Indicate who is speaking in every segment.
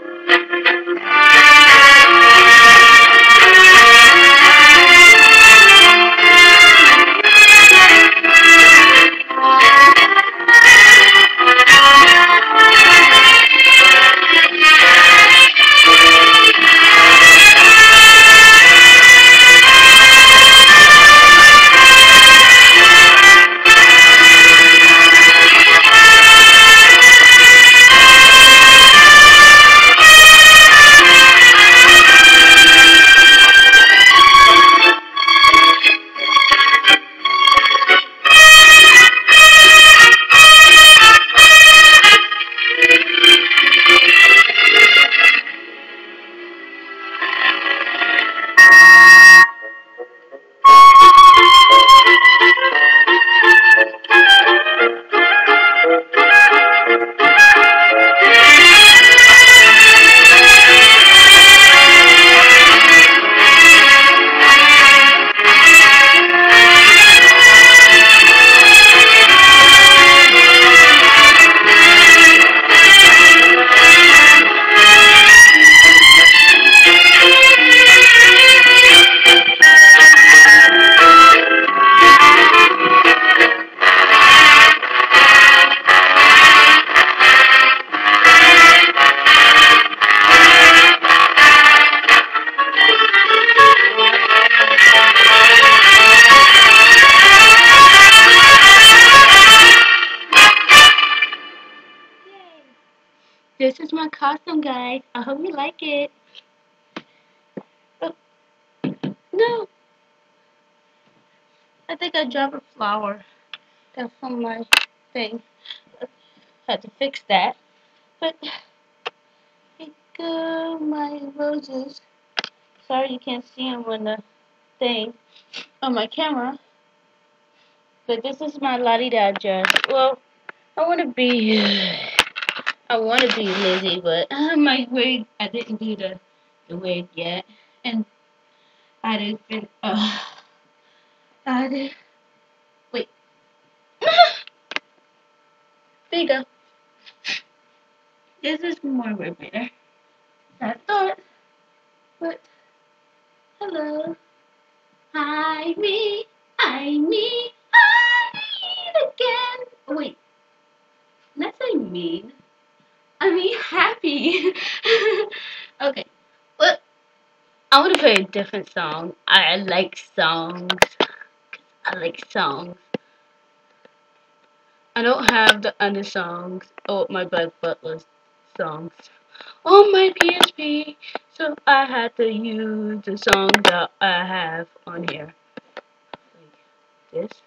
Speaker 1: This is my costume, guys. I hope you like it. Oh, no. I think I dropped a flower. That's on my thing. Had to fix that. But, here go my roses. Sorry you can't see them on the thing, on my camera. But this is my lolita dress. Well, I want to be Lizzie, but my wig, I didn't do the wig yet. And I didn't, I did, wait. There you go. This is more way better than I thought. But, hello. Hi, me. I need again. Oh, wait. Not say mean. I mean happy. Okay. Well, I want to play a different song. I like songs. I like songs. I don't have the other songs or my Bug Butler songs on my PSP, so I had to use the song that I have on here. Like this.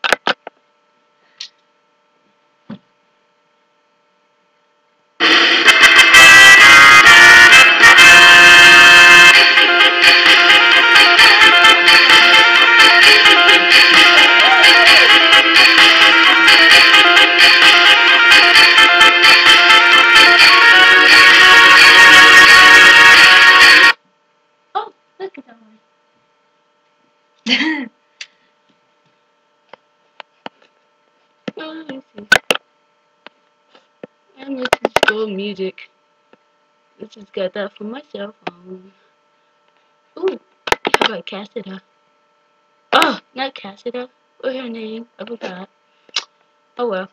Speaker 1: Oh, look at that one. Oh, let me see. And let's just go music. Let's just get that from my cell phone. Ooh, how about Cassida? Oh, not Cassida. What's her name? I forgot. Oh well.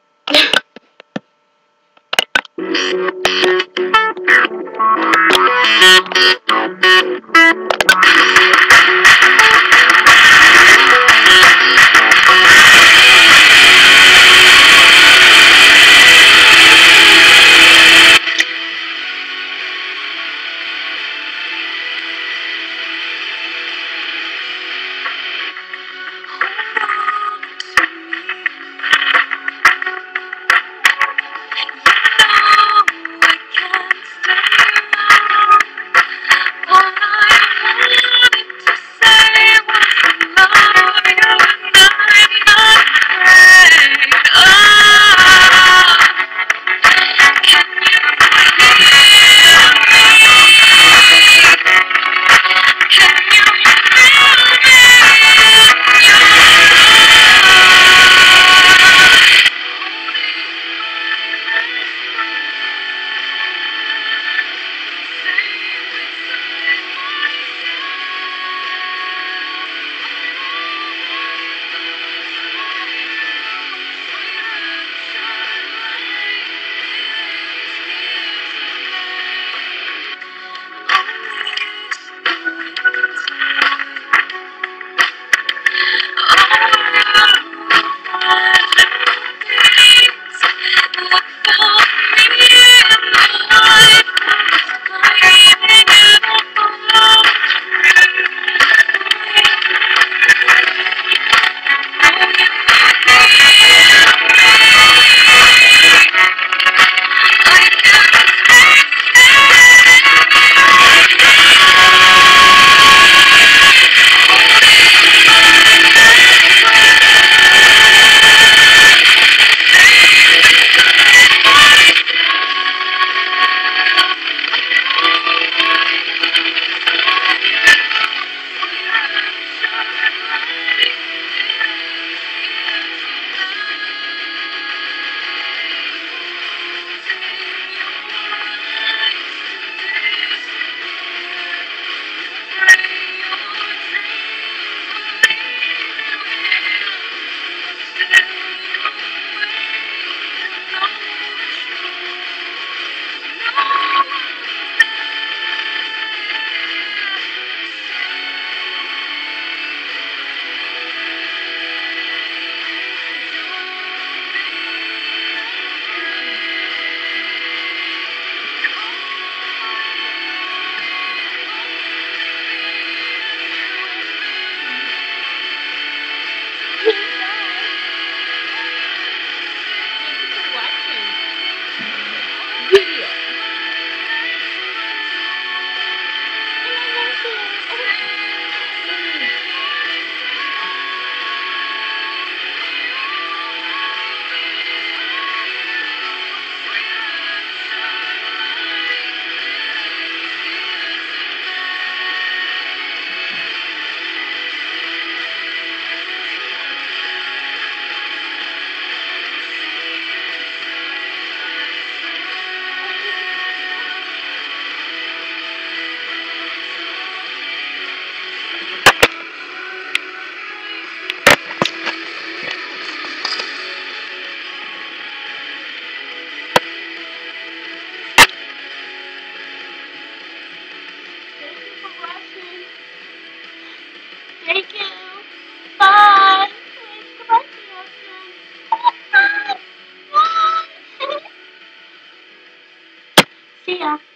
Speaker 1: Thank you. Bye. Goodbye, Bye. Bye. See ya.